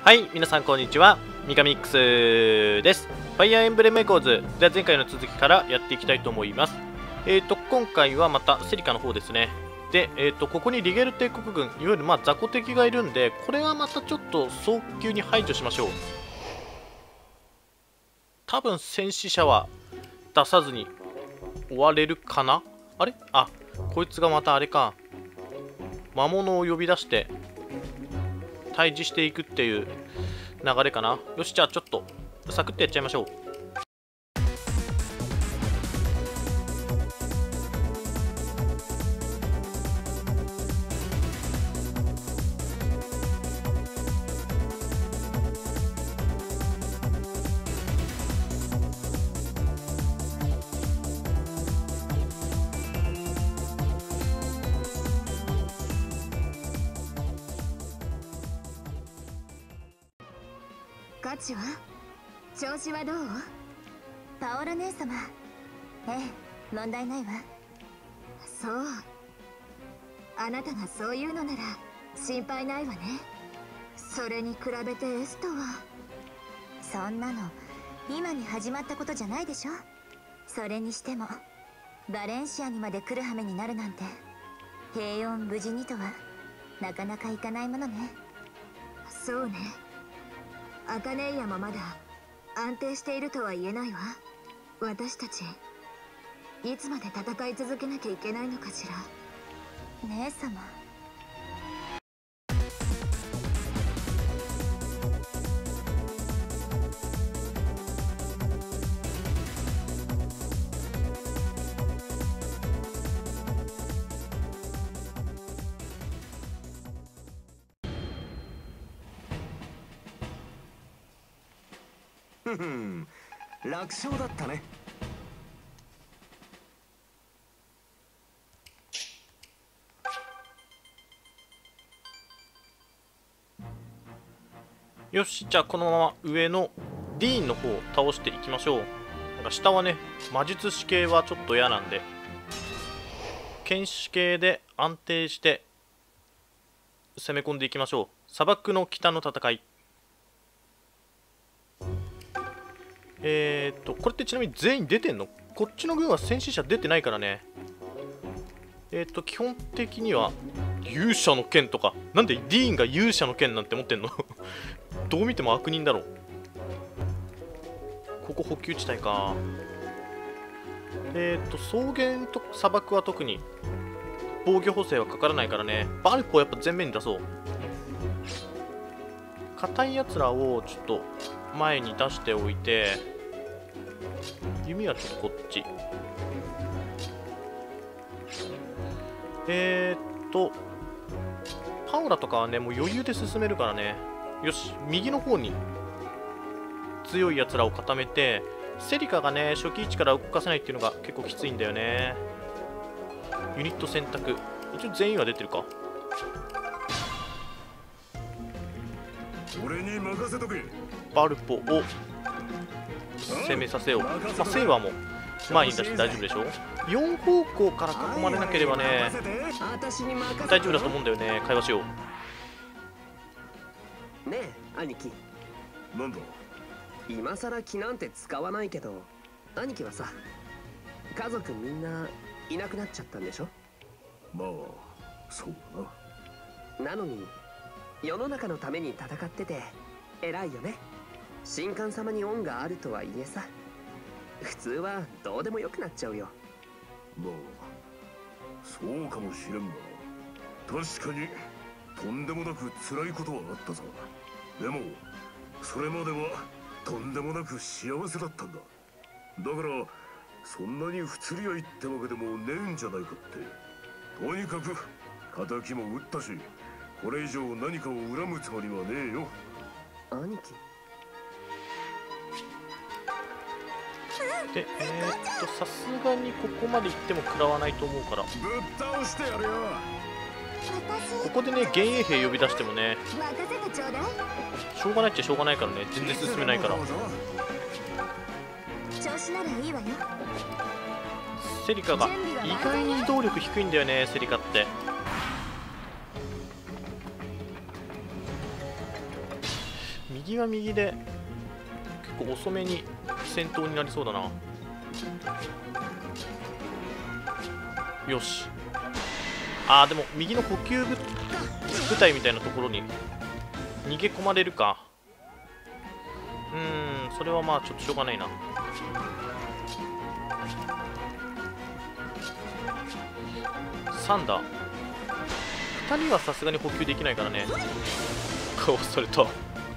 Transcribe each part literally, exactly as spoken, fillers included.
はい、皆さんこんにちは。ミカミックスです。ファイアーエンブレムエコーズ。では前回の続きからやっていきたいと思います。えーと、今回はまたセリカの方ですね。で、えーと、ここにリゲル帝国軍、いわゆるまあ雑魚敵がいるんで、これはまたちょっと早急に排除しましょう。多分戦死者は出さずに終われるかな。あれあ、こいつがまたあれか。魔物を呼び出して退治していくっていう流れかな。よし、じゃあちょっとサクッとやっちゃいましょう。 ガチは調子はどう？パオラ姉様。ええ、問題ないわ。そう、あなたがそういうのなら心配ないわね。それに比べてエストは。そんなの今に始まったことじゃないでしょ。それにしてもバレンシアにまで来る羽目になるなんて、平穏無事にとはなかなかいかないものね。そうね、アカネイアもまだ安定しているとは言えないわ。私たちいつまで戦い続けなきゃいけないのかしら。姉様。 ふふん、楽勝だったね。 よし、じゃあこのまま上のディーンの方を倒していきましょう。なんか下はね、魔術師系はちょっと嫌なんで、剣士系で安定して攻め込んでいきましょう。砂漠の北の戦い。えーっと、これってちなみに全員出てんの？こっちの軍は戦死者出てないからね。えーっと、基本的には勇者の剣とか。なんでディーンが勇者の剣なんて持ってんの？どう見ても悪人だろ。ここ補給地帯か。えーっと、草原と砂漠は特に防御補正はかからないからね。バルコをやっぱ前面に出そう。硬いやつらをちょっと前に出しておいて、弓はちょっとこっち。えーっとパウラとかはね、もう余裕で進めるからね。よし、右の方に強いやつらを固めて、セリカがね初期位置から動かせないっていうのが結構きついんだよね。ユニット選択、一応全員は出てるか。 俺に任せとけ。 バルポを攻めさせよう。まあ、セイワも前に出して大丈夫でしょ。よん方向から囲まれなければね大丈夫だと思うんだよね。会話しよう。ねえ兄貴。 なんだ。 今さら気なんて使わないけど、兄貴はさ、家族みんないなくなっちゃったんでしょ。 まあそうだな。なのに世の中のために戦ってて偉いよね。神官様に恩があるとはいえさ、普通はどうでもよくなっちゃうよ。 まあそうかもしれんが、確かにとんでもなく辛いことはあったさ。でもそれまではとんでもなく幸せだったんだ。だからそんなに不釣り合いってわけでもねえんじゃないかって。とにかく敵も撃ったし、これ以上何かを恨むつもりはねえよ。 兄貴。 で、えー、っとさすがにここまで行っても食らわないと思うから、 ぶっ倒してやるよ。 ここでね幻衛兵呼び出してもね任せてちょうだい。 しょうがないっちゃしょうがないからね。全然進めないから。 調子ならいいわよ。 セリカが意外に移動力低いんだよね。セリカって右は右で結構遅めに戦闘になりそうだな。よし。あーでも右の補給部部隊みたいなところに逃げ込まれるか。うーん、それはまあちょっとしょうがないな。さんだ。ふたりはさすがに補給できないからね。かわされた。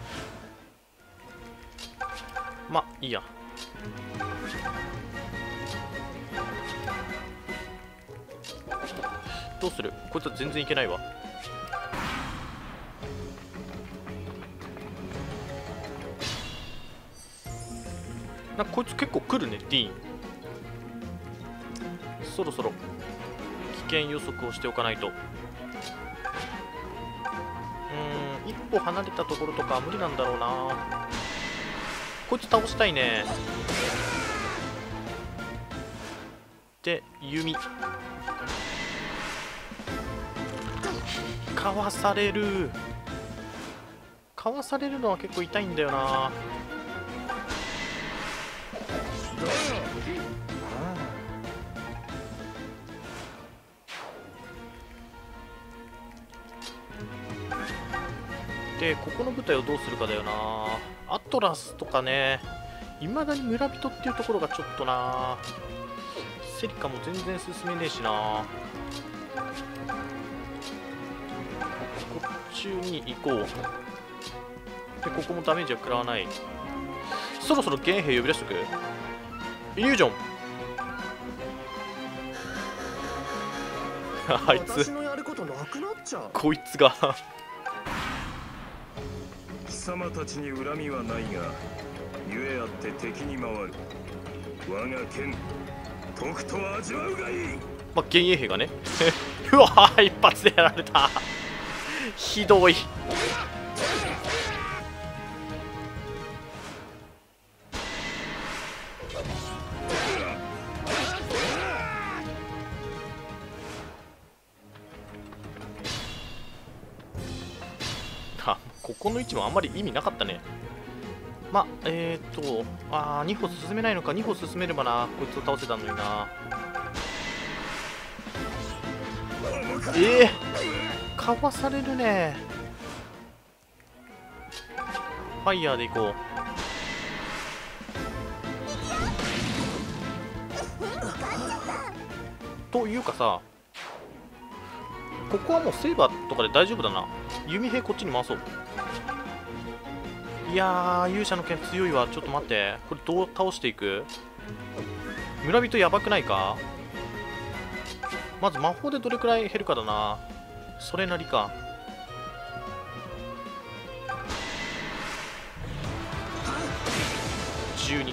まあいいや。どうする？こいつは全然いけないわ。なんかこいつ結構来るね、ディーン。そろそろ危険予測をしておかないと。うーん、一歩離れたところとか無理なんだろうな。こいつ倒したいね。で、弓かわされる。かわされるのは結構痛いんだよな。で、ここの部隊をどうするかだよな。アトラスとかね、いまだに村人っていうところがちょっとな。セリカも全然進めねえしな。こっちに行こう。で、ここもダメージは食らわない。そろそろ幻兵呼び出しとく。イリュージョンあいつこいつが貴様たちに恨みはないが、ゆえあって敵に回る。我が剣とくと味わうがいい。 まあ幻影兵がねうわー一発でやられたひどい。あ、ここの位置もあんまり意味なかったね。まあえー、っとあーに歩進めないのか。に歩進めればな、こいつを倒せたのにな。ええー、かわされるね。ファイヤーでいこう。というかさ、ここはもうセーバーとかで大丈夫だな。弓兵こっちに回そう。いやー、勇者の剣強いわ。ちょっと待って、これどう倒していく？村人やばくないか？まず魔法でどれくらい減るかだな。それなりか。じゅうに。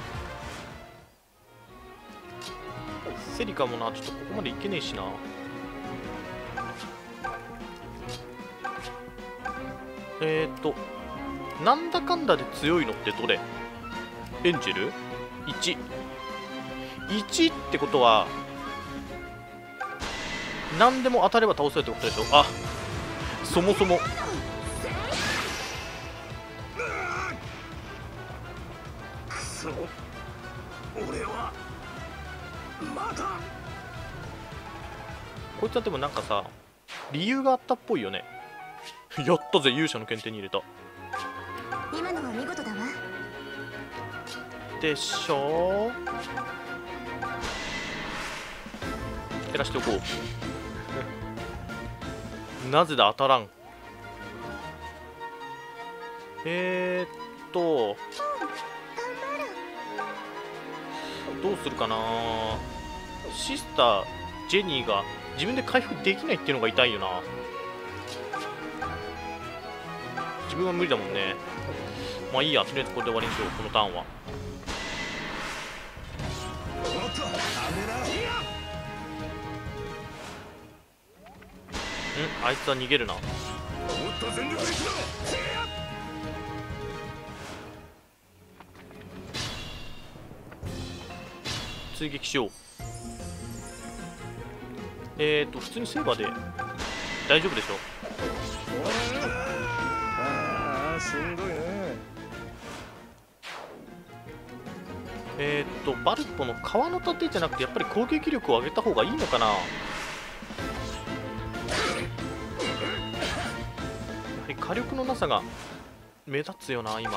セリカもな、ちょっとここまでいけねえしな。えーっとなんだかんだで強いのってどれ？エンジェル いち。いち ってことは何でも当たれば倒せるってことでしょ。あ、そもそもくそ、俺はまだ。 こいつはでもなんかさ、理由があったっぽいよね。やったぜ、勇者の剣手に入れた。 今のは見事だわ。 でしょ。減らしておこうなぜだ当たらん。えー、っとどうするかな。シスタージェニーが自分で回復できないっていうのが痛いよな。自分は無理だもんね。まあいいや、とりあえずこれで終わりにしよう、このターンは。ん、あいつは逃げるな。追撃しよう。えーと普通にセーバーで大丈夫でしょ。 ああ、しんどいね。 えー、っとバルポの川の盾じゃなくてやっぱり攻撃力を上げた方がいいのかな。やはり火力のなさが目立つよな今。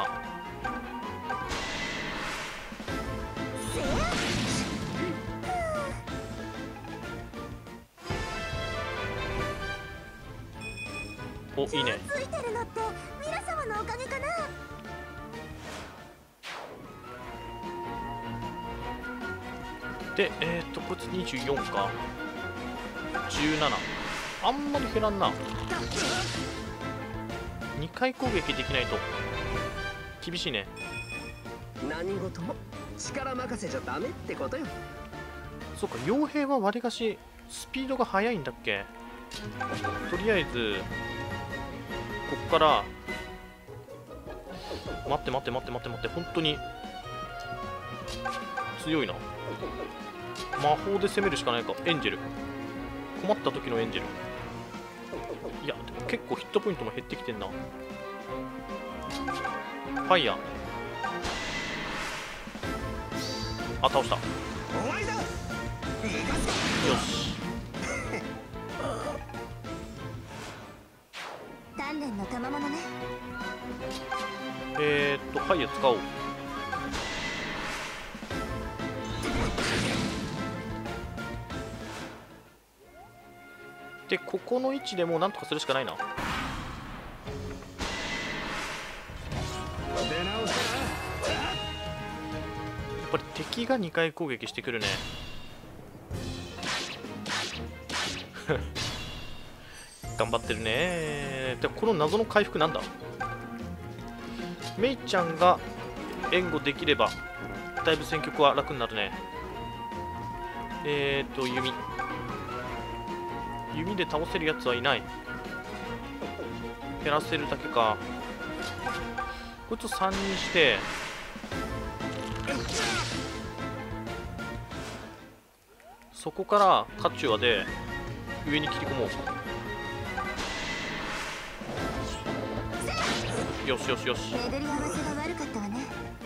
お、いいね。 ついてるのって皆様のおかげかな。 で、えー、っとこいつにじゅうよんかじゅうなな、あんまり減らんな。にかい攻撃できないと厳しいね。 何事も力任せじゃダメってことよ。 そうか、傭兵はわりかしスピードが速いんだっけ。とりあえずこっから待って待って待って待って待って、本当に強いな。魔法で攻めるしかないか。エンジェル、困った時のエンジェル。いやでも結構ヒットポイントも減ってきてんな。ファイヤー、あ、倒した。よし、 鍛錬の賜物ね。 えー、っとファイヤー使おう。でここの位置でもうなんとかするしかないな。やっぱり敵がにかい攻撃してくるね。頑張ってるね。でこの謎の回復なんだ。メイちゃんが援護できればだいぶ戦局は楽になるね。えーと弓弓で倒せるやつはいない。減らせるだけか。こいつをさんにしてそこからカチュアで上に切り込もう。よしよしよし。 巡り合わせが悪かったわね。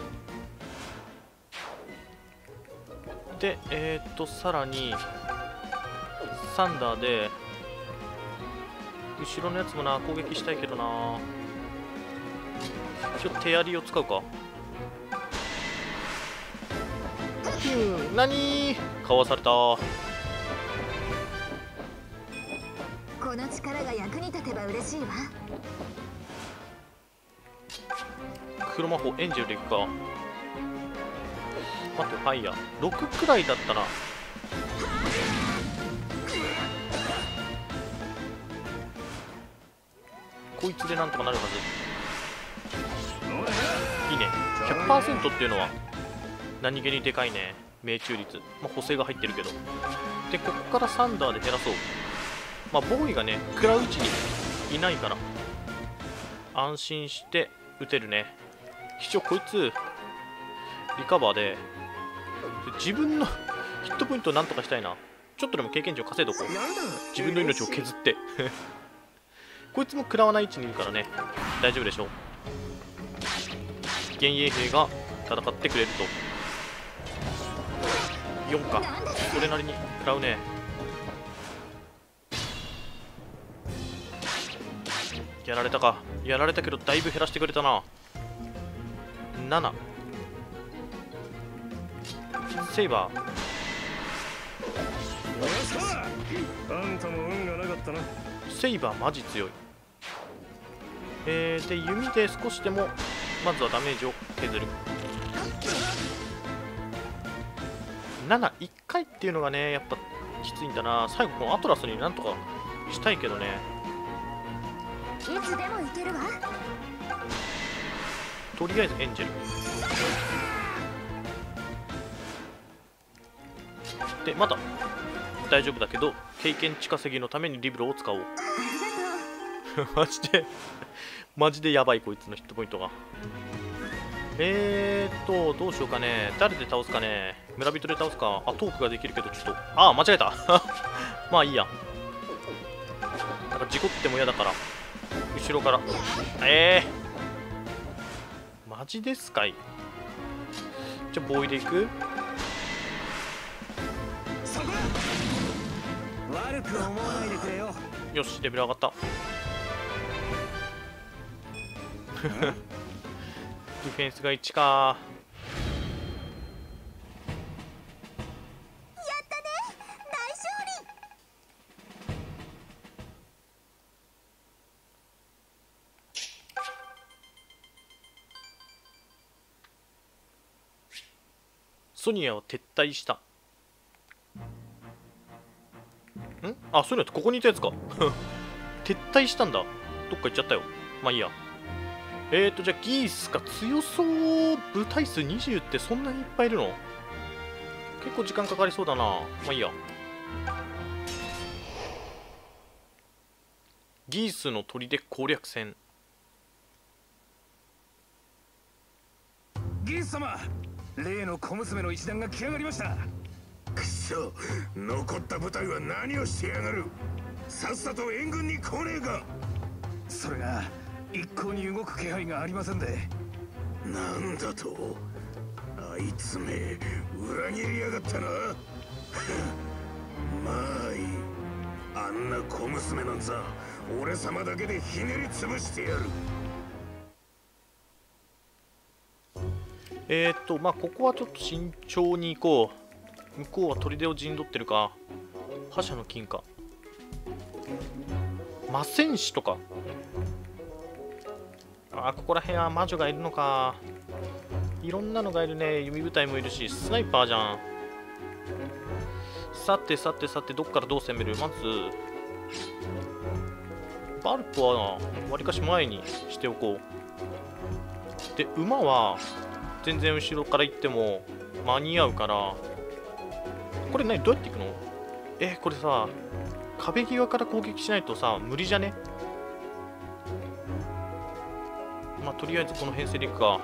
でえー、っとさらにサンダーで後ろのやつもな攻撃したいけどな。ちょっと手槍を使うか。うん、何かわされた。 この力が役に立てば嬉しいわ。 黒魔法エンジェルでいくか。待って、ファイヤーろくくらいだったらこいつでなんとかなるはず。いいね。 ひゃくパーセント っていうのは何気にでかいね。命中率、まあ、補正が入ってるけど。でここからサンダーで減らそう。まあボーイがね食らう位置にいないから安心して撃てるね。一応こいつリカバーで自分のヒットポイントをなんとかしたいな。ちょっとでも経験値を稼いどこう。自分の命を削ってこいつも食らわない位置にいるからね大丈夫でしょう。幻影兵が戦ってくれるとよんか。それなりに食らうね。やられたか。やられたけどだいぶ減らしてくれたな。ななセイバー。 あんたも運がなかったな。 セイバーマジ強い。えー、で弓で少しでもまずはダメージを削る。なないっかいっていうのがねやっぱきついんだな。最後このアトラスになんとかしたいけどね。 いつでも行けるわ。 とりあえずエンジェルでまだ大丈夫だけど経験値稼ぎのためにリブロを使おう。 ありがとう。 マジでマジでやばいこいつのヒットポイントが。えーっとどうしようかね。誰で倒すかね。村人で倒すか。あトークができるけどちょっとああ間違えたまあいいや。なんか事故っても嫌だから後ろから。ええー、マジですかい。 じゃあボーイでいく。 そこだ。悪く思わないでくれよ。 よし、レベル上がった。ディフェンスがいちか。 やったね、大勝利。 ソニアは撤退した。んあ、ソニアってここにいたやつか。撤退したんだ。どっか行っちゃったよ。まあいいや。えーと、じゃあギースか。強そう。部隊数にじゅうってそんなにいっぱいいるの？結構時間かかりそうだな。まあいいや。ギースの砦攻略戦。 ギース様、例の小娘の一団が来上がりました。 くそ、残った部隊は何をしてやがる。さっさと援軍に来ねえか。 それが一向に動く気配がありませんで。 なんだと、あいつめ裏切りやがったな。まあいい、あんな小娘なんざ俺様だけでひねり潰してやる。 えーっとまあここはちょっと慎重に行こう。向こうは砦を陣取ってるか。覇者の金か。魔戦士とか。あー、ここら辺は魔女がいるのか。いろんなのがいるね。弓部隊もいるし、スナイパーじゃん。さてさてさて、どっからどう攻める。まずバルプはわりかし前にしておこう。で、馬は全然後ろから行っても間に合うから。これ何、どうやって行くの？えー、これさ、壁際から攻撃しないとさ無理じゃね？まあとりあえずこの編成でいくか。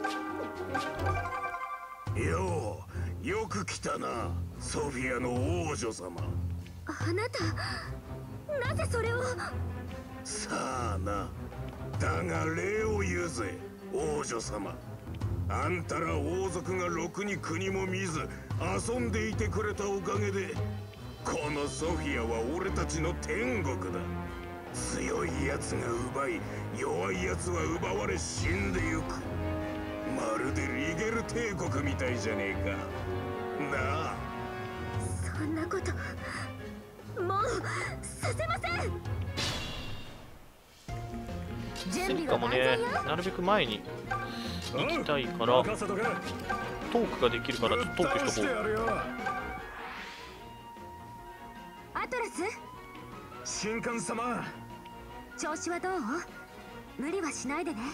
よう、よく来たな、ソフィアの王女様。 あなた、なぜそれを。 さあな、だが礼を言うぜ、王女様。あんたら王族がろくに国も見ず遊んでいてくれたおかげで、このソフィアは俺たちの天国だ。強いやつが奪い、弱いやつは奪われ死んでゆく。まるでリゲル帝国みたいじゃねえか。なあ。 そんなこともうさせません。 セリカもね、なるべく前に行きたいから、トークができるからちょっとトークしとこう。 アトラス、 神官様、 調子はどう？無理はしないでね。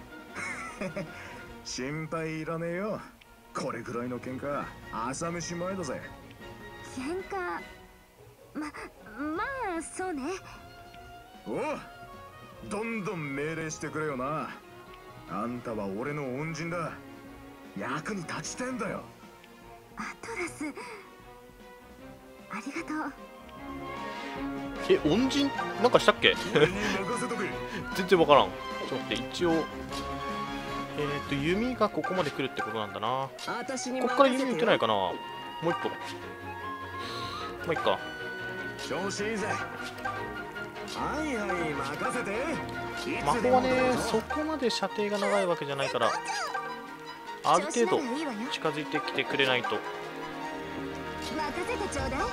心配いらねえよ。これくらいの喧嘩朝飯前だぜ。 喧嘩、ままあそうね。 おう、どんどん命令してくれよな。あんたは俺の恩人だ。役に立ちてんだよ。 アトラス、ありがとう。 え、恩人なんかしたっけ？ 俺に任せとけ。 全然わからん。ちょっと待って、一応えっ、ー、と弓がここまで来るってことなんだな。 私にここから弓打てないかな。もう一個。もう一個。 調子いいぜ。はいはい、任せて。 魔法はね、そこまで射程が長いわけじゃないから、ある程度近づいてきてくれないと。 任せてちょうだい。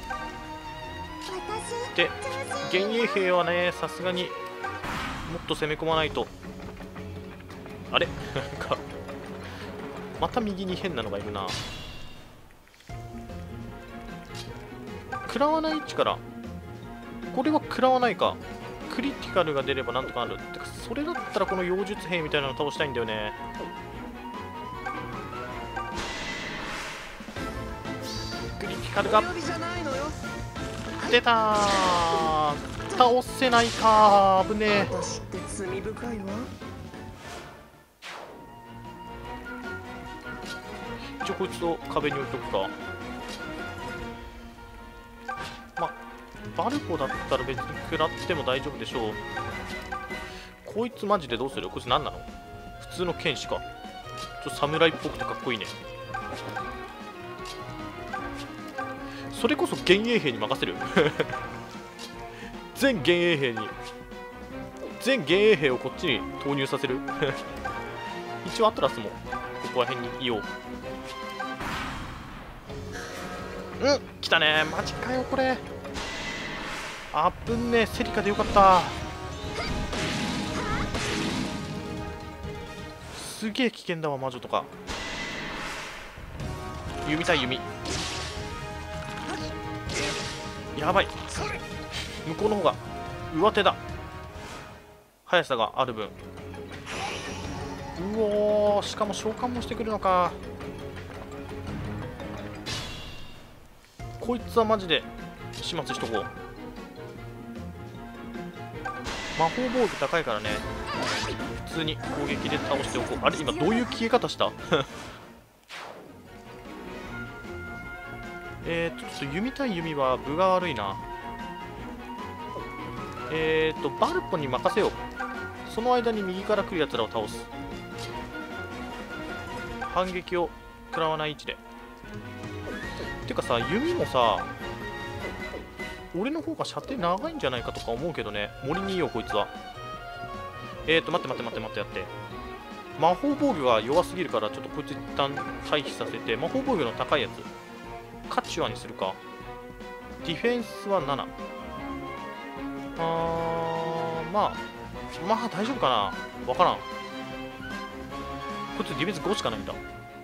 で、幻影兵はね、さすがにもっと攻め込まないと。あれなんかまた右に変なのがいるな。食らわない位置から、これは食らわないか。クリティカルが出ればなんとかなる。てかそれだったらこの妖術兵みたいなの倒したいんだよね。クリティカルが出たー。倒せないかー。危ねえ。 私って罪深いわ。 一応こいつを壁に置いとくか。まあバルコだったら別に食らっても大丈夫でしょう。こいつマジでどうする？こいつ何なの？普通の剣士か。 ちょっと侍っぽくてかっこいいね。それこそ幻影兵に任せる全幻影兵に全幻影兵をこっちに投入させる一応アトラスもここら辺にいよう。うん来たね。マジかよこれ。あぶんねえ。セリカでよかった。すげえ危険だわ魔女とか。弓対弓やばい。向こうの方が上手だ。速さがある分。うおー、しかも召喚もしてくるのか。こいつはマジで始末しとこう。魔法防御高いからね、普通に攻撃で倒しておこう。あれ今どういう消え方したえーとちょっと弓対弓は分が悪いな。えーとバルポに任せよう。その間に右から来るやつらを倒す。反撃を食らわない位置で。てかさ、弓もさ俺の方が射程長いんじゃないかとか思うけどね。森にいようこいつは。えーと待って待って待って待ってやって。魔法防御が弱すぎるからちょっとこいつ一旦回避させて、魔法防御の高いやつカチュアにするか。ディフェンスはなな。あーまあまあ大丈夫かな。わからん。こいつディフェンスごしかないんだ。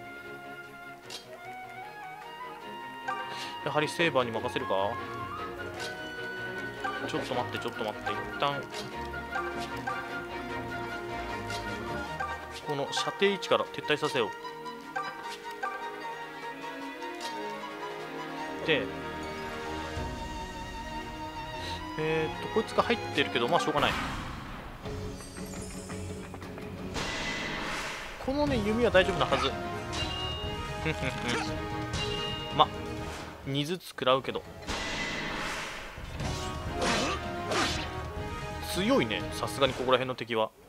やはりセーバーに任せるか。ちょっと待ってちょっと待って、一旦この射程位置から撤退させよう。でえー、っとこいつが入ってるけどまあしょうがない。このね弓は大丈夫なはずまにずつ食らうけど強いね、さすがにここら辺の敵は。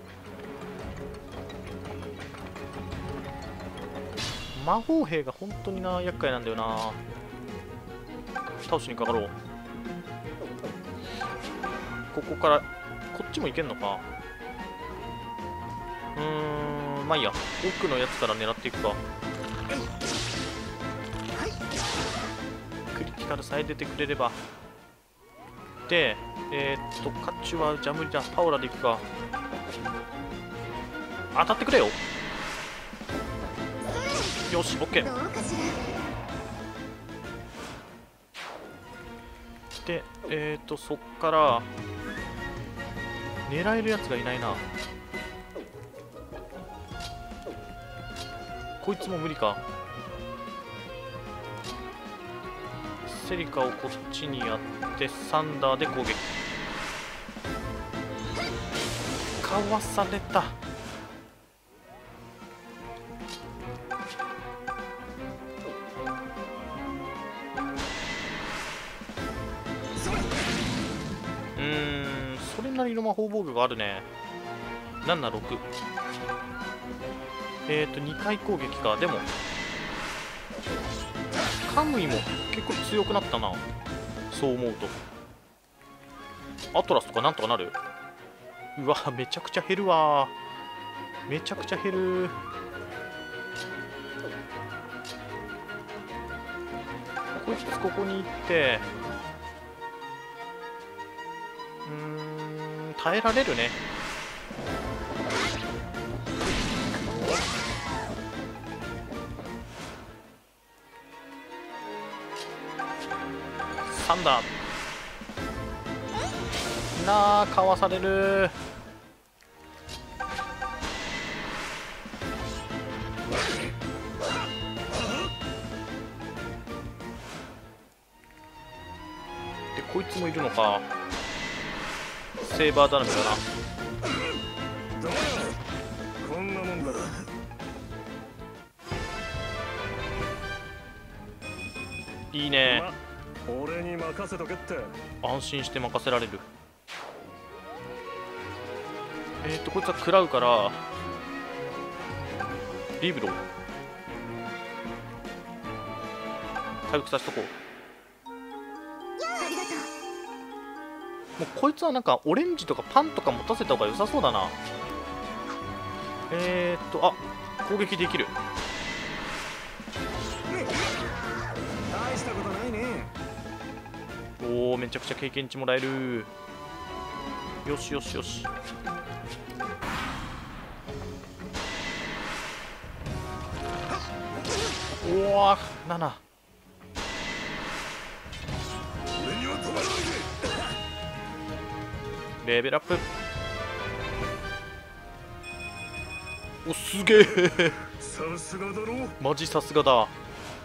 魔法兵が本当にな厄介なんだよな。倒しにかかろう。ここからこっちも行けんのか。うーんまあいいや、奥のやつから狙っていくか。クリティカルさえ出てくれれば。でえー、っとカッチュはじゃ無理だ。パオラでいくか。当たってくれよ。よしオッケー。でえー、っとそっから狙えるやつがいないな。こいつも無理か。セリカをこっちにやってサンダーで攻撃。かわされた。うーんそれなりの魔法防御があるね。ななろく。えっとにかい攻撃か。でもカムイも結構強くなったな、そう思うと。アトラスとかなんとかなる。うわめちゃくちゃ減るわ。めちゃくちゃ減る。こいつここに行ってうーん耐えられるね。サンダーなあかわされる。でこいつもいるのか。セーバー頼みだな。 こんなもんだ。 いいね。 俺に任せとけって。 安心して任せられる。えっとこいつは食らうからリブロ回復させとこう。 ありがとう。 もうこいつはなんかオレンジとかパンとか持たせた方が良さそうだな。えーっとあ攻撃できる。 大したことないね。 おおめちゃくちゃ経験値もらえる。よしよしよし。おおなな。 俺には止まらないで。 レベルアップ。おすげえさすがだろ。 マジさすがだ。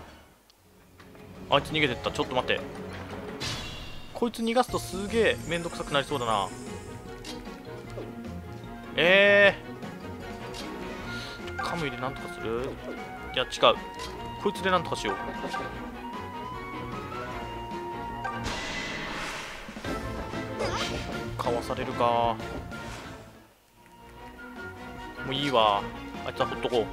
あいつ逃げてった。ちょっと待って、こいつ逃がすとすげえめんどくさくなりそうだな。えー、カムイでなんとかする。いや違う、こいつでなんとかしよう。かわされるか。もういいわ、あいつはほっとこう。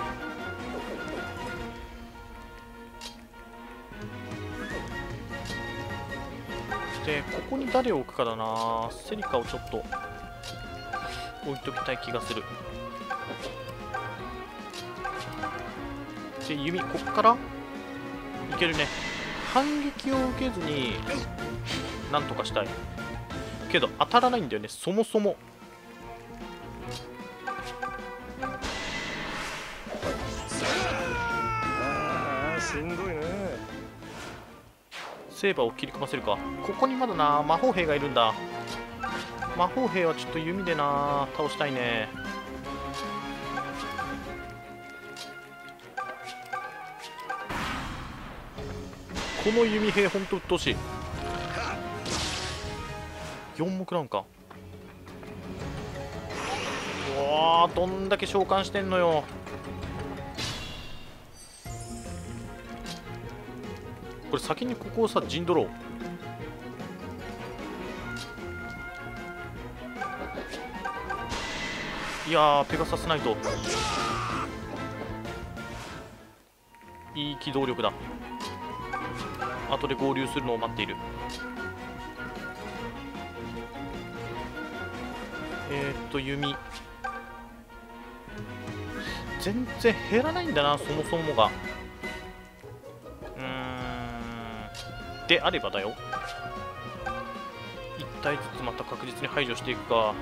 でここに誰を置くかだな。セリカをちょっと置いときたい気がする。で弓こっからいけるね。反撃を受けずになんとかしたいけど当たらないんだよね、そもそも。 ああしんどいね。 セーバーを切り込ませるか。ここにまだな魔法兵がいるんだ。魔法兵はちょっと弓でな倒したいね。この弓兵ほんと鬱陶しい。よん目なんか。うわーどんだけ召喚してんのよ。これ先にここをさ陣取ろう。いやーペガサスナイトいい機動力だ。後で合流するのを待っている。えー、っと弓全然減らないんだな、そもそもが。うーんであればだよ、いち体ずつまた確実に排除していくか。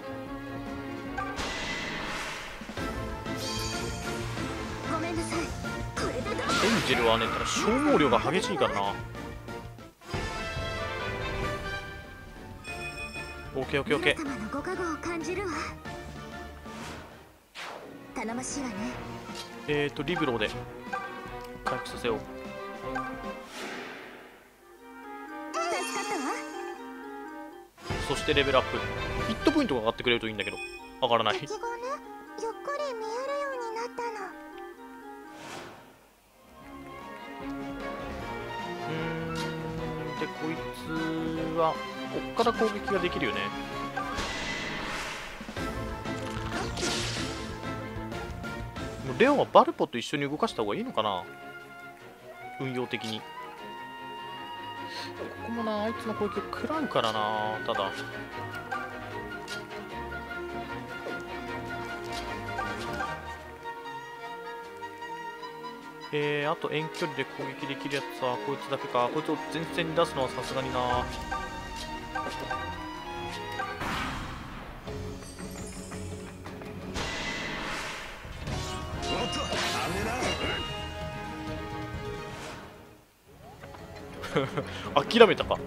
ごめんなさい。これでどう？ エンジェルはねただ消耗量が激しいからな。オッケーオッケーオッケー。 皆様のご加護を感じるわ。頼もしいわね。 えーとリブローで回復させよう。 助かったわ。 そしてレベルアップ。ヒットポイントが上がってくれるといいんだけど上がらない。 敵がね、ゆっくり見えるようになったの。 うーんでこいつはこっから攻撃ができるよね。もうレオはバルポと一緒に動かした方がいいのかな、運用的に。ここもなあいつの攻撃を食らうからな。ただえー、あと遠距離で攻撃できるやつはこいつだけか。こいつを前線に出すのはさすがにな。 おっと危ねえな。 諦めたか。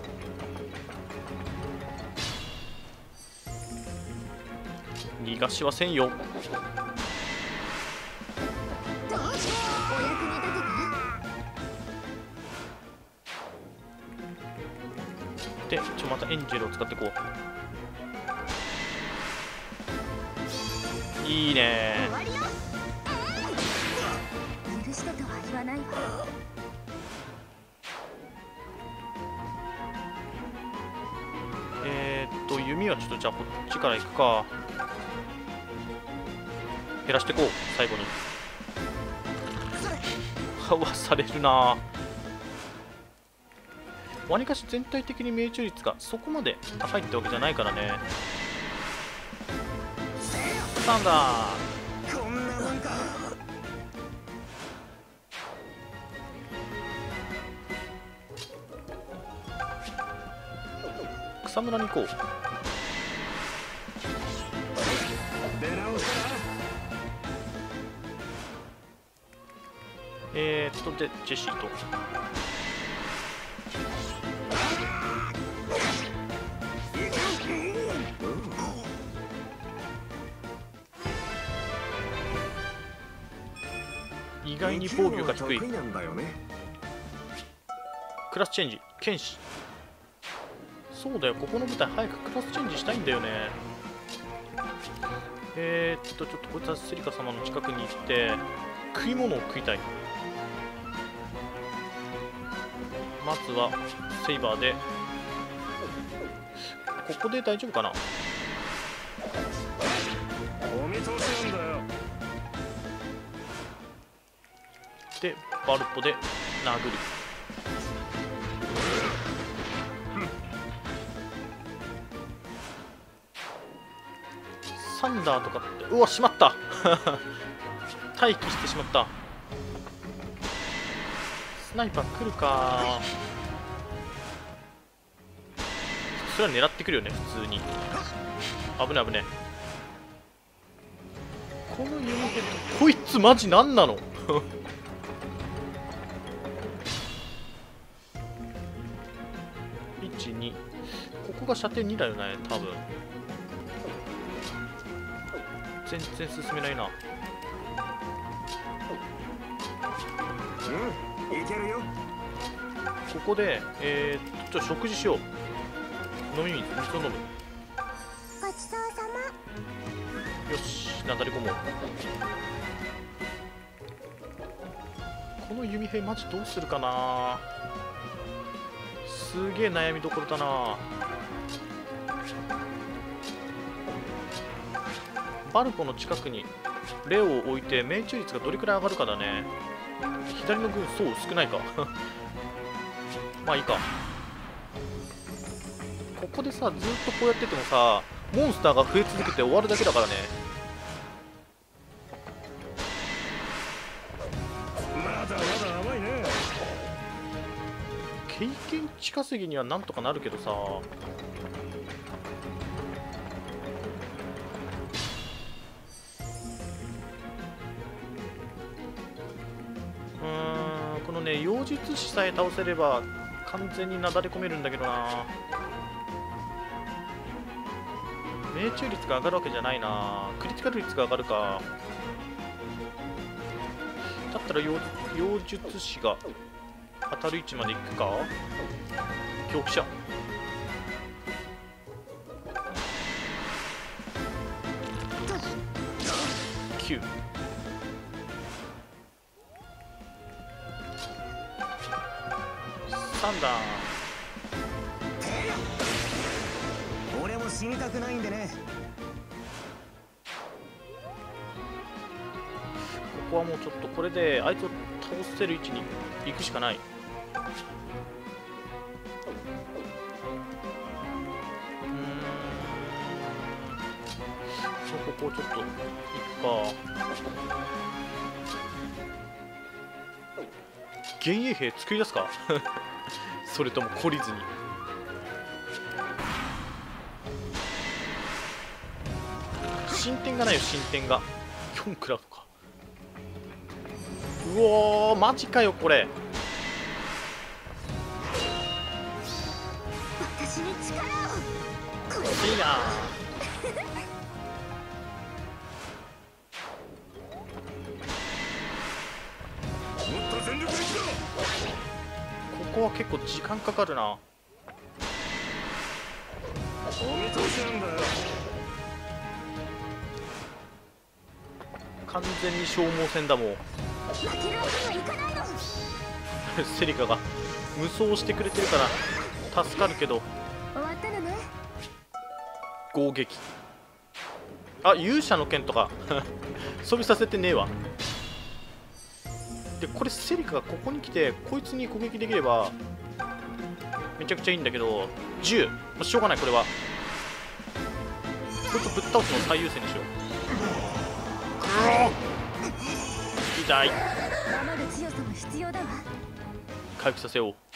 逃がしはせんよ。 どうしよう。お役に立てた？ でちょまたエンジェルを使っていこう。いいね終わりよ。許してとは言わないわ。 えー、っと弓はちょっとじゃあこっちから行くか。 減らしてこう。最後にかわされるな。わりかし全体的に命中率がそこまで高いってわけじゃないからね。サンダー、 こんなもんか。 草むらに行こう。 出直したな。 えーっとでジェシーと意外に防御が低い。 得意なんだよね。 クラスチェンジ剣士。そうだよ、ここの舞台早くクラスチェンジしたいんだよね。えーっとちょっとこいつはセリカ様の近くに行って食い物を食いたい。まずはセイバーでここで大丈夫かな。 お見通しなんだよ。 でバルポで殴る。サンダーとかってうわしまった待機してしまった。スナイパー来るか。それは狙ってくるよね普通に。危ね危ね。このユニヘッドこいつマジなんなのいち、にここが射程にだよね多分。全然進めないな。 うん、いけるよ。 ここでえー、っとちょっと食事しよう。飲み水水を飲む。 ごちそうさま。 よしなだれ込もう。この弓兵マジどうするかな。すげえ悩みどころだな。バルポの近くにレオを置いて命中率がどれくらい上がるかだね。左の軍そう少ないかまあいいか。ここでさずっとこうやっててもさモンスターが増え続けて終わるだけだからね。 まだまだ甘いね。 経験値稼ぎにはなんとかなるけどさ。うーんこのね妖術師さえ倒せれば完全になだれ込めるんだけどな。命中率が上がるわけじゃないな。クリティカル率が上がるか。だったら妖妖術師が当たる位置まで行くか。恐怖者きゅう。サンダー俺も死にたくないんでね。 ここはもうちょっとこれであいつを倒せる位置に行くしかない。うーんそうここをちょっと行くか。幻影兵作り出すかそれとも懲りずに。進展がないよ進展が。キョンクラウドか。うおーマジかよこれ。 私に力を。これいいなもっと全力でいくぞ。 ここは結構時間かかるな。 お見通しなんだよ。 完全に消耗戦だもう負けるわけにはいかないの。 セリカが無双してくれてるから助かるけど。 終わったのね。 攻撃あ、勇者の剣とか装備させてねえわ。でこれセリカがここに来てこいつに攻撃できればめちゃくちゃいいんだけど、じゅう、まあ、しょうがない。これはこいつぶっ倒すのを最優先にしよう。痛い。 守る強さも必要だわ。 回復させよう。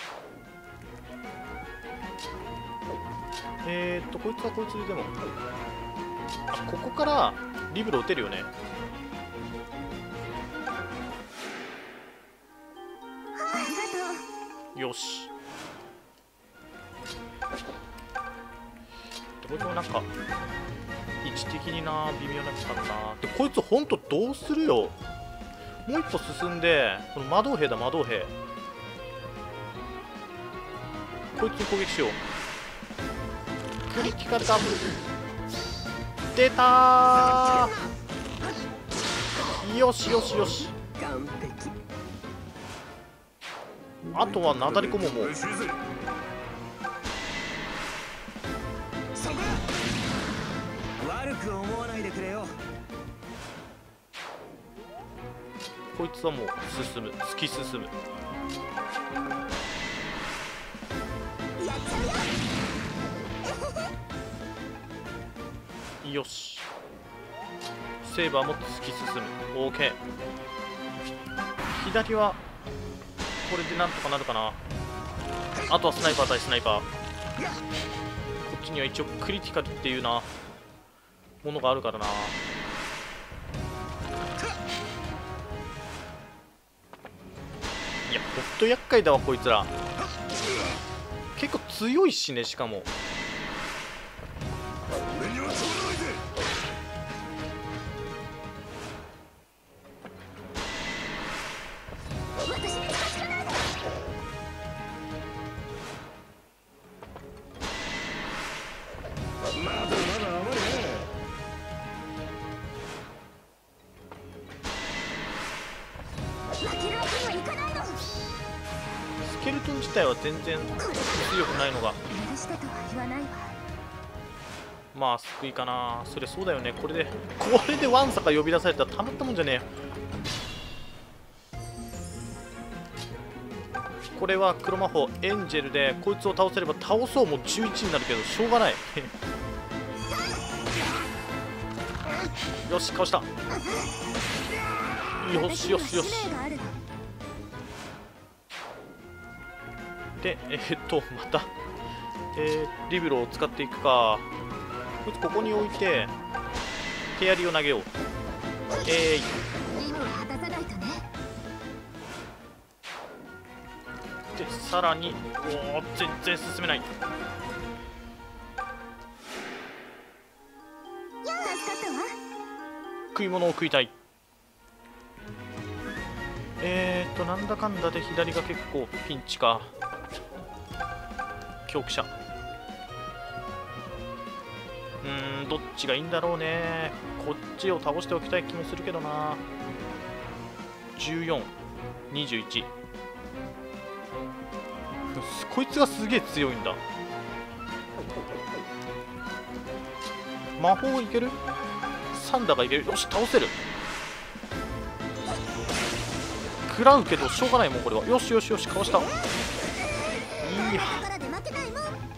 えーっとこいつはこいつででも、あ、ここからリブロ打てるよね。 ありがとよし。こいつもなんか位置的にな微妙な感じかな。でこいつほんとどうするよ。もう一歩進んで、この魔導兵だ魔導兵、こいつに攻撃しよう。クリティカルダブル出たー。よしよしよし。 完璧。 あとはなだれ込もう。もう嬉しいぜ。 悪く思わないでくれよ。 こいつはもう進む、突き進む。 う。やっちゃうよ。 よし。セーバーも突き進む。 OK。 左はこれでなんとかなるかな。あとはスナイパー対スナイパー。こっちには一応クリティカルっていうなものがあるからな。いやほんと厄介だわこいつら。結構強いしね。しかも俺には通らないぜ。 私に近づかないで。 まだまだ甘いね。 負けるわけにはいかないの。 スケルトン自体は全然強くないのが許してとは言わないわ。 まあ救いかな。それそうだよね。これでこれでワンサか呼び出されたらたまったもんじゃねえよ。これは黒魔法エンジェルでこいつを倒せれば倒そうもじゅういちになるけどしょうがないよし倒した。よしよしよし。 使命があるの。 でえー、っとまた、えー、リベロを使っていくか。こいつここに置いて手槍を投げよう。えい。 任務を果たさないとね。 でさらにおお全然進めない。 助かったわ。 食い物を食いたい。えーとなんだかんだで左が結構ピンチか。強者。うーんどっちがいいんだろうね。こっちを倒しておきたい気もするけどな。じゅうよん、にじゅういち。こいつがすげえ強いんだ。魔法いける？サンダーがいける。よし倒せる。食らうけどしょうがないもんこれは。よしよしよしかわした。いいやだからで負けないもん。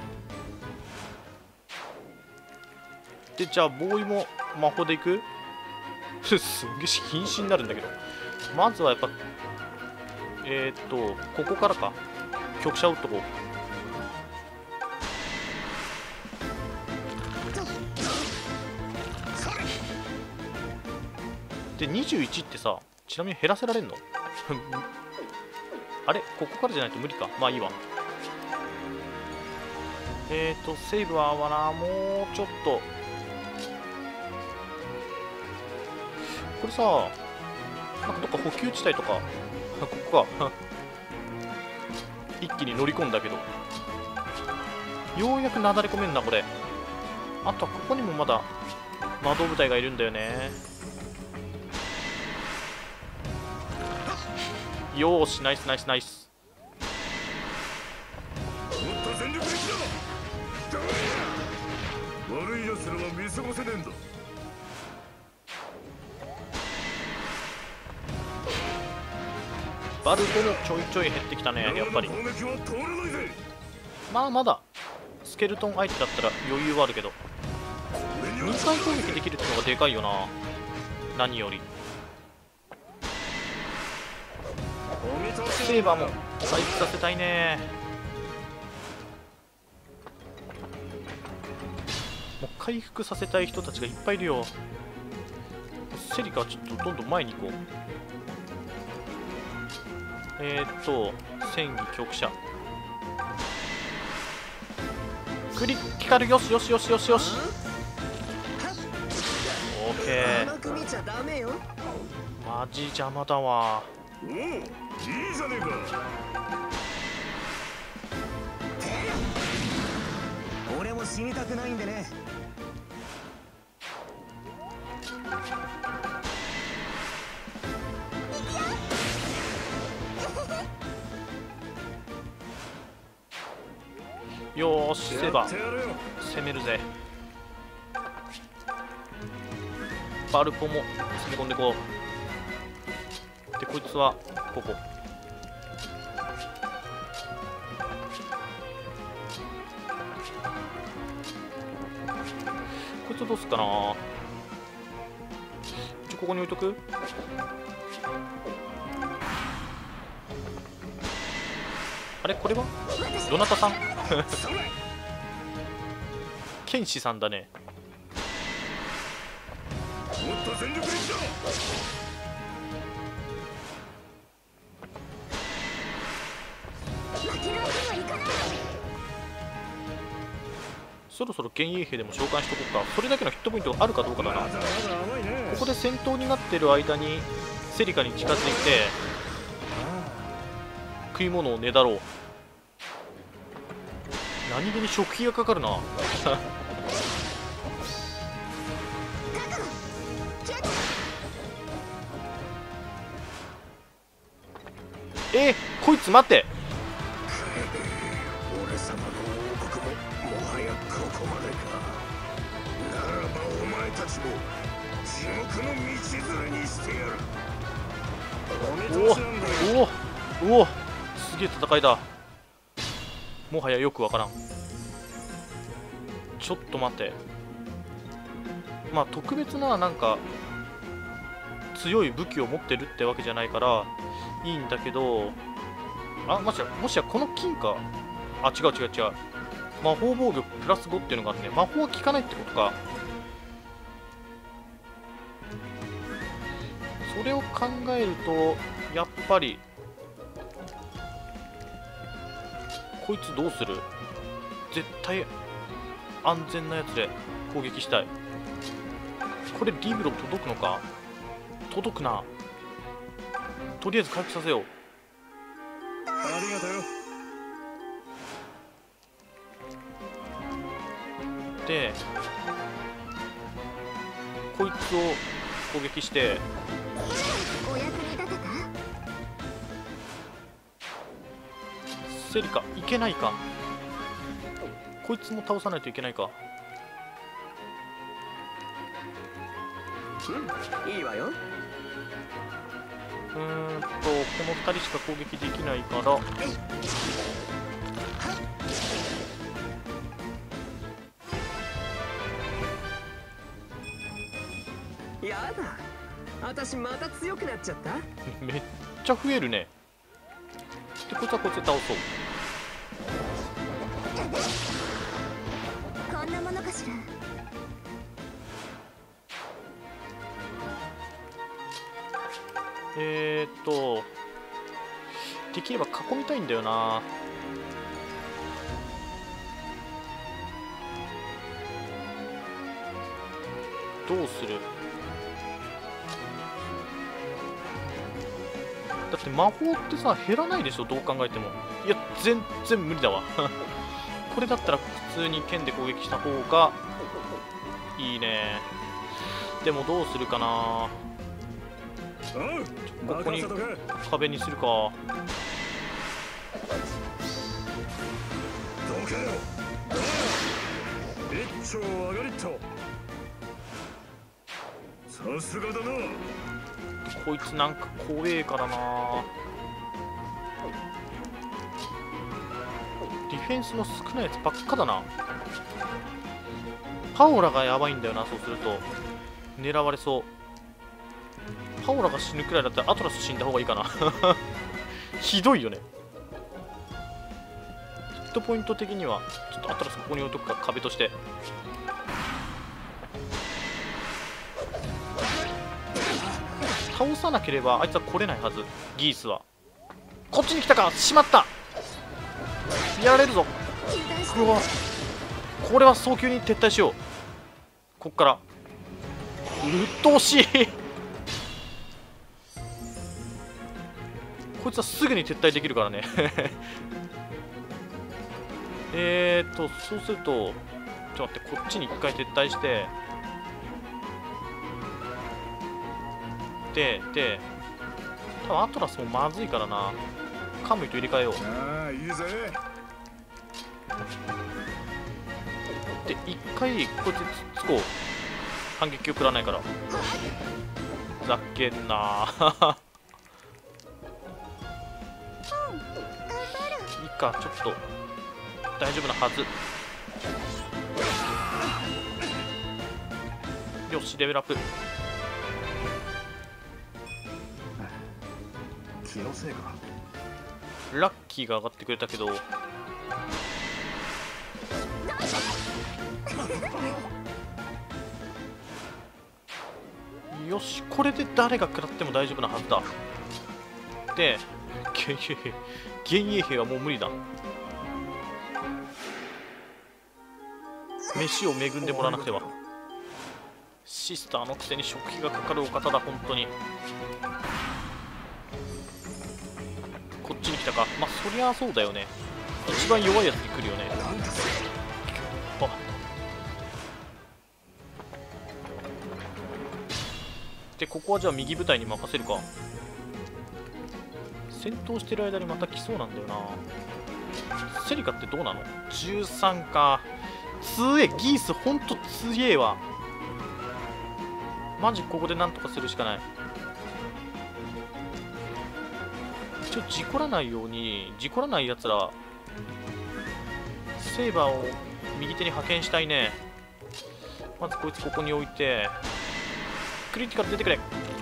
でじゃあボーイも魔法でいくすげえ瀕死になるんだけど。まずはやっぱえー、っとここからか。局者打っとこう。でにじゅういちってさちなみに減らせられんのあれここからじゃないと無理か。まあいいわ。えーとセーブは合わな。もうちょっとこれさなんかどっか補給地帯とかここか一気に乗り込んだけどようやくなだれ込めんなこれ。あとはここにもまだ魔導部隊がいるんだよね。よーしナイスナイスナイス。 もっと全力で来た。悪い奴らは見過ごせねえんだ。 バルトもちょいちょい減ってきたね。やっぱり攻撃は通らないぜ。 まあまだスケルトン相手だったら余裕はあるけど、にかい攻撃できるってのがでかいよな、何より。セーバーも回復させたいね。もう回復させたい人たちがいっぱいいるよ。セリカはちょっとどんどん前に行こう。えーっと戦技局者クリティカル、よしよしよしよしよし、オッケー。 甘く見ちゃダメよ。 マジ邪魔だわ。 おお、いいじゃねえか。 俺も死にたくないんでね。 よーし、セーバーやってやるよ。 攻めるぜ。バルポも攻め込んでこう。でこいつはここ。こいつどうすっかな。一応ここに置いとく。あれこれはどなたさん剣士さんだね。 もっと全力でいっちゃ負けるわけにはいかない。 そろそろ幻影兵でも召喚しとこうか。それだけのヒットポイントがあるかどうかだな。ここで戦闘になってる間にセリカに近づいて食い物をねだろう。何気に食費がかかるなえー、こいつ待って。 俺様の王国ももはやここまでか。ならばお前たちも地獄の道連れにしてやる。 おおおおお、すげえ戦いだ。もはやよくわからん。ちょっと待って、まあ特別ななんか強い武器を持ってるってわけじゃないからいいんだけど、あ、もしやもしやこの金か。あ、違う違う違う、魔法防御プラスごっていうのがあってね、魔法は効かないってことか。それを考えるとやっぱりこいつどうする。絶対安全なやつで攻撃したい。これリブロ届くのか。届くな。とりあえず回復させよう。 ありがとうよ。 でこいつを攻撃してお役に立てた？ セリカいけないか。こいつも倒さないといけないか。 うん、いいわよ。 うーんとこのふたりしか攻撃できないからやだ、私また強くなっちゃった。 めっちゃ増えるね。でこいつはこいつで倒そう。 こんなものかしら。 えーっとできれば囲みたいんだよな。どうする。だって魔法ってさ減らないでしょ、どう考えても。いや全然無理だわこれだったら普通に剣で攻撃した方がいいね。でもどうするかな。ここに壁にするか。 どけよ。一丁上がりっと。さすがだな。 こいつなんか怖えからな。 ィフェンスの少ないやつばっかだな。パオラがやばいんだよな。そうすると狙われそう。パオラが死ぬくらいだったらアトラス死んだ方がいいかなひどいよね。ヒットポイント的にはちょっとアトラスここに置いとくか、壁として。倒さなければあいつは来れないはず。ギースはこっちに来たか。しまった、やられるぞ。うわ、これは早急に撤退しよう。こっからうっとうしいこいつはすぐに撤退できるからねえーっとそうするとちょっと待って、こっちに一回撤退してでで多分アトラスもまずいからな。カムイと入れ替えよう。 ああいいぜ。 で一回こいつつこう。反撃を食らないから。ざけんなーいいか、ちょっと大丈夫なはず。よし、レベルアップ。 気のせいか。 ラッキーが上がってくれたけどよし、これで誰が食らっても大丈夫なはずだ。で幻影兵幻影兵はもう無理だ。飯を恵んでもらわなくては。シスターのくせに食費がかかるお方だ、本当に。こっちに来たか。まあそりゃそうだよね。一番弱いやつに来るよね。あ、でここはじゃあ右部隊に任せるか。戦闘してる間にまた来そうなんだよな。セリカってどうなの。じゅうさんか。強え。ギースほんと強えわ。マジここでなんとかするしかない。一応事故らないように、事故らないやつらセーバーを右手に派遣したいね。まずこいつここに置いて、クリティカル出てくれ。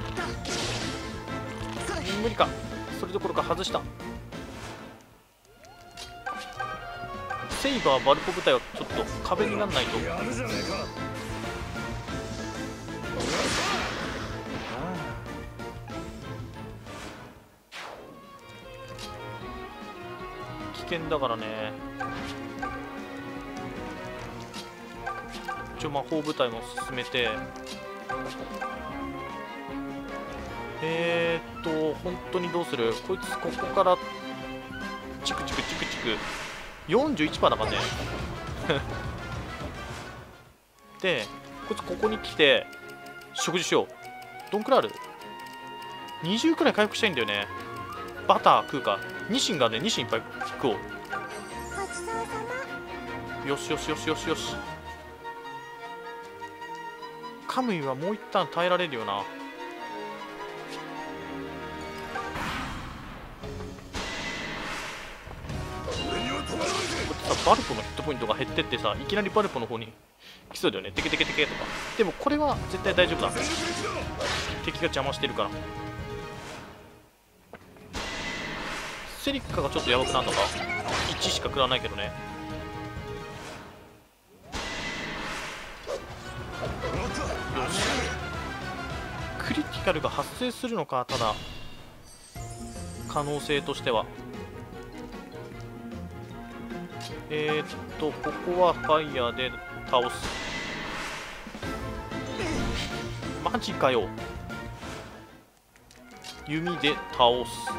無理か。それどころか外した。セイバーバルポ部隊はちょっと壁にならないと。 やるじゃねえか。 危険だからね。一応魔法部隊も進めて、えーっと本当にどうする。こいつここからチクチクチクチク よんじゅういちパーセント だからねでこいつここに来て食事しよう。どんくらいある。にじゅうくらい回復したいんだよね。バター食うか。ニシンがね、ニシンいっぱい食おう。よしよしよしよしよし。カムイはもう一旦耐えられるよな。バルポのヒットポイントが減ってってさ、いきなりバルポの方に来そうだよね。テケテケテケとか。でもこれは絶対大丈夫だ。敵が邪魔してるから。セリッカがちょっとやばくなるのか。いちしか食らわないけどね。よし、クリティカルが発生するのか。ただ可能性としてはえー、っとここはファイヤーで倒す。マジかよ。弓で倒す。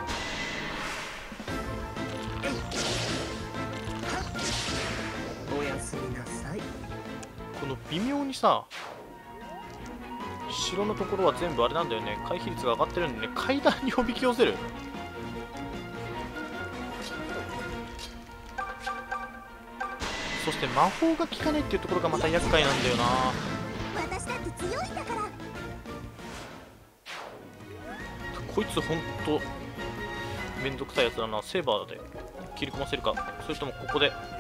おやすみなさい。 この微妙にさ、城のところは全部あれなんだよね。回避率が上がってるんでね、階段におびき寄せる。そして魔法が効かないっていうところがまた厄介なんだよな。 私だって強いんだから。 こいつほんとめんどくさいやつだな。セーバーで切り込ませるか、それともここで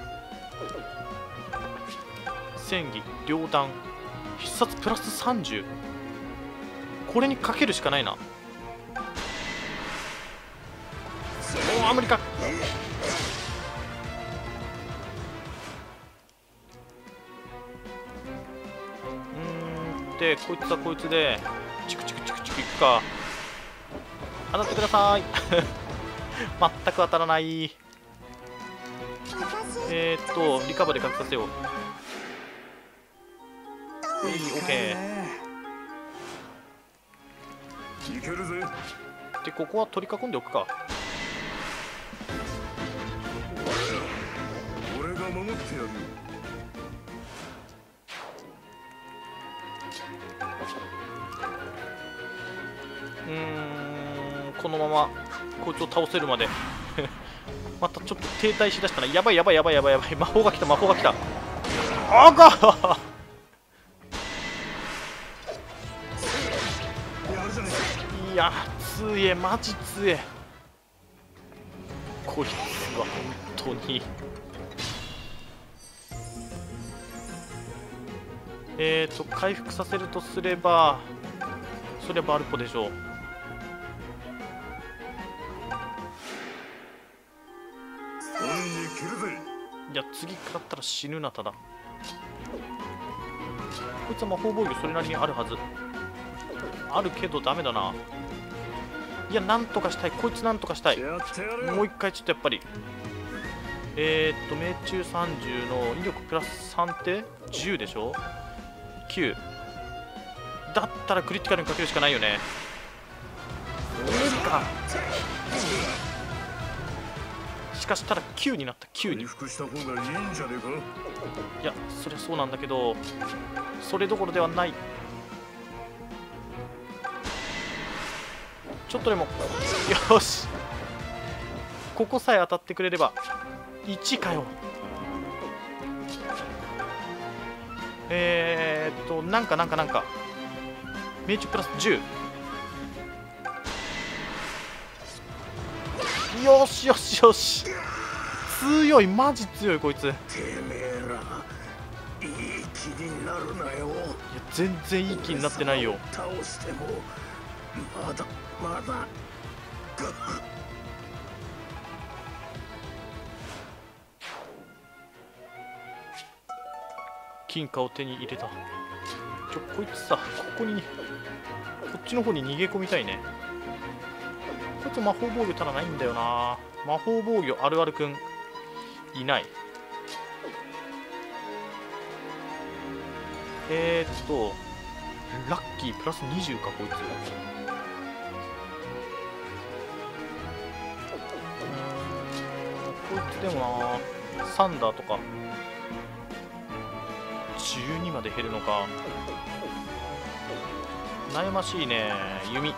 戦技両弾必殺プラスさんじゅう、これにかけるしかないな。おお、無理か。うーんでこいつはこいつでチクチクチクチクいくか。当たってください。全く当たらない。えーっとリカバーで隠させよう。いい、オッケいけるぜ。 ー。でここは取り囲んでおくか。 俺が守ってやるよ。 うーんこのままこいつを倒せるまでまたちょっと停滞しだしたな。やばいやばいやばいやばいやばい。魔法が来た魔法が来た。あがいや強え、マジ強えこいつは本当に。えーと回復させるとすればそれバルポでしょう。いや次食らったら死ぬな。ただこいつは魔法防御それなりにあるはず。あるけどダメだな。いやなんとかしたい、こいつなんとかしたい。もう一回ちょっとやっぱりえー、っと命中さんじゅうの威力プラスさんってじゅうでしょ。きゅうだったらクリティカルにかけるしかないよね。無理か。しかしたらきゅうになった。きゅうに。い回復した方がいいんじゃねえか。 やそりゃそうなんだけどそれどころではない。ちょっとでもよしここさえ当たってくれれば。いちかよ。えーっとなんかなんかなんか命中プラスじゅう。よしよしよし強い、マジ強いこいつ。いやてめえらいい気になるなよ。 全然いい気になってないよ。 倒してもまだまだ。 金貨を手に入れた。ちょこいつさここにこっちの方に逃げ込みたいね。こいつ魔法防御ただないんだよな。魔法防御あるあるくんいない。えーっとラッキープラスにじゅうかこいつ。うーんこいつでもなサンダーとかじゅうにまで減るのか。悩ましいね。弓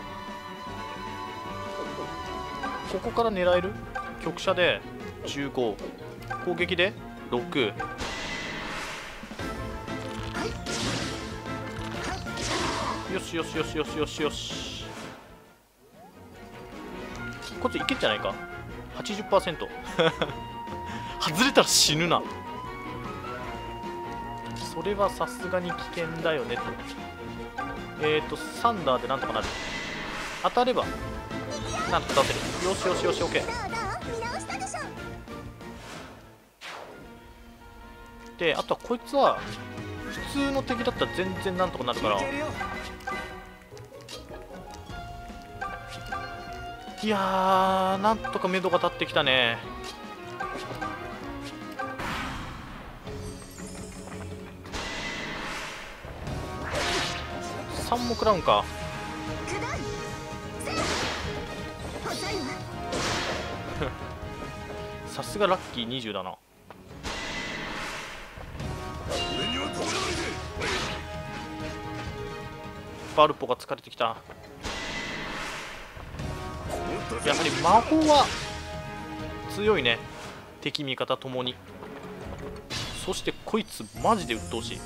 ここから狙える。局射でじゅうご、攻撃でろく。よしよしよしよしよしよし。こっちいけんじゃないか。 はちじゅっパーセント 外れたら死ぬな。それはさすがに危険だよねと。えっ、ー、とサンダーでなんとかなる。当たればなんとか倒せる。よしよしよし OK で、あとはこいつは普通の敵だったら全然なんとかなるから。いやーなんとか目処が立ってきたね。さんも食らうんか。さすがラッキーにじゅうだな。バルポが疲れてきた。やはり魔法は強いね。敵味方ともに。そしてこいつマジで鬱陶しい。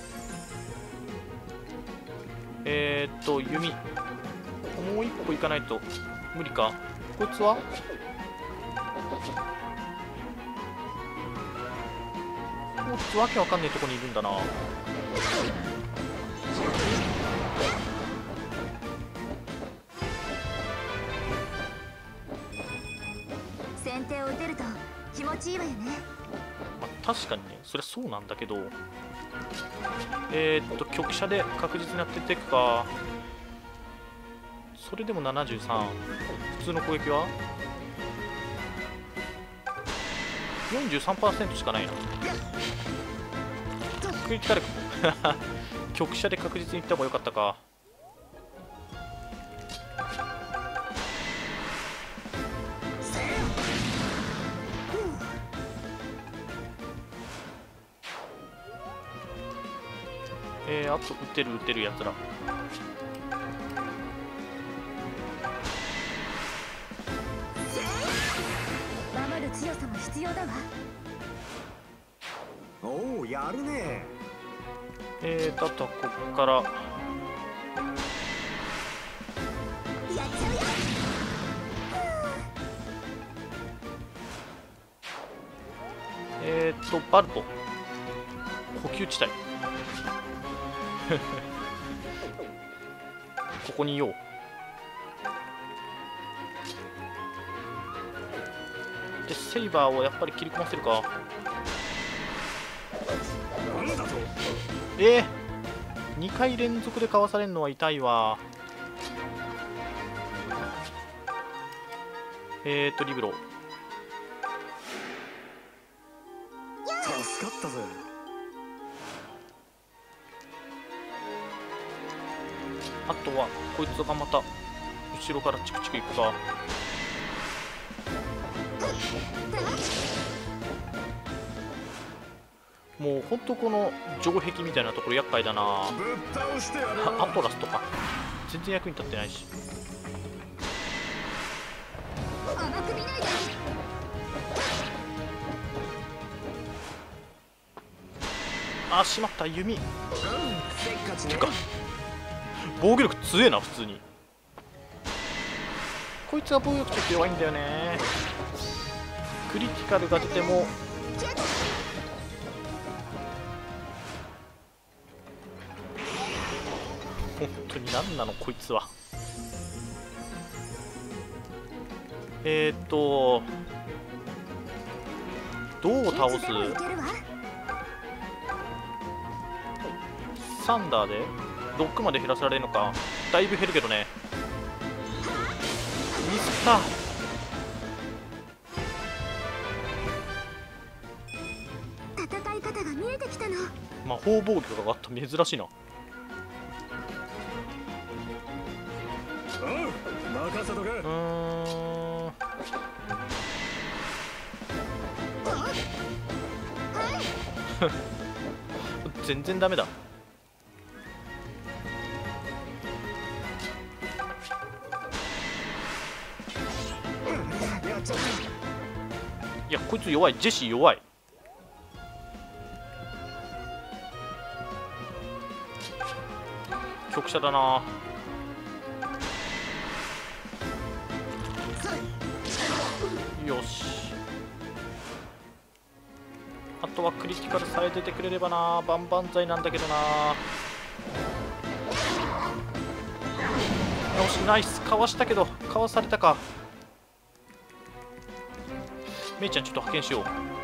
えー、っと弓もう一歩行かないと無理か。こいつはこいつわけわかんねえとこにいるんだな。 先手を打てると気持ちいいわよね。 まあ、確かにね、そりゃそうなんだけど、えー、っと局舎で確実に当てていくか。それでもななじゅうさん、普通の攻撃は よんじゅうさんパーセント しかないな。クリティカル局舎で確実にいった方が良かったか。えー、あと打てる打てるやつら。 守る強さも必要だわ。 おお、やるね。 えーとあとはここからやっちゃうよ。 えーとバルト補給地帯ここにいよう。でセイバーをやっぱり切り込ませるか。えー、にかい連続でかわされるのは痛いわ。えーとリブロ助かったぜ。 あとはこいつがまた後ろからチクチクいくか。もうほんとこの城壁みたいなところ厄介だな。 ぶっ倒してやるアトラスとか全然役に立ってないし。 甘く見ないで。 あしまった弓。 せっかちね。 てか防御力強えな普通に。こいつは防御力ちょっと弱いんだよね。クリティカルが出ても本当に何なのこいつは。えーっとどう倒す？ いつでもいけるわ。 サンダーでろくまで減らせられるのか。だいぶ減るけどね。ミスった。 戦い方が見えてきたの。 魔法防御が上がった。珍しいな。 任せとけ。 うーん全然ダメだ。いやこいつ弱い。ジェシー弱い。局舎だな。よし、あとはクリティカルさえ出てくれればな。万々歳なんだけどな。よしナイス。かわしたけどかわされたか。メイちゃんちょっと派遣しよう。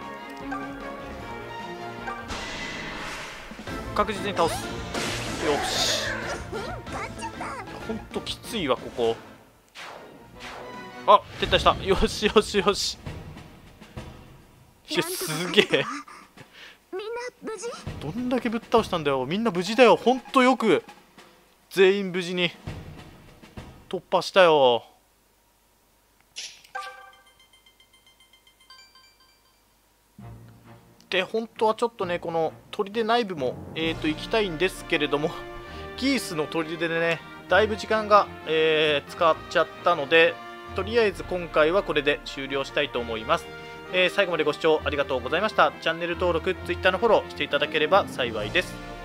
確実に倒す。よし、ほんときついわここ。あ撤退した。よしよしよし。いやすげえ。 みんな無事？ どんだけぶっ倒したんだよ。みんな無事だよ。ほんとよく全員無事に突破したよ。で本当はちょっとねこの砦内部も、えー、と行きたいんですけれども、ギースの砦でねだいぶ時間が、えー使っちゃったので、とりあえず今回はこれで終了したいと思います。えー最後までご視聴ありがとうございました。チャンネル登録、Twitter のフォローしていただければ幸いです。